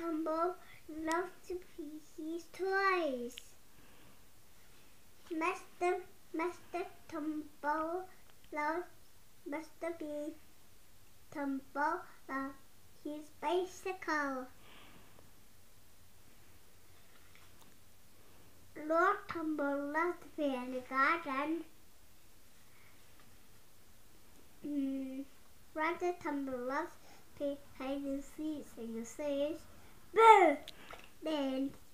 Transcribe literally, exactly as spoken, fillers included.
Tumble loves to play his toys. Mr. Mr. Tumble loves Mr. B. Tumble loves his bicycle. Lord Tumble loves to play in the garden. Mm. Brother Tumble loves to play hide and seek, and he says, "Boo!" Then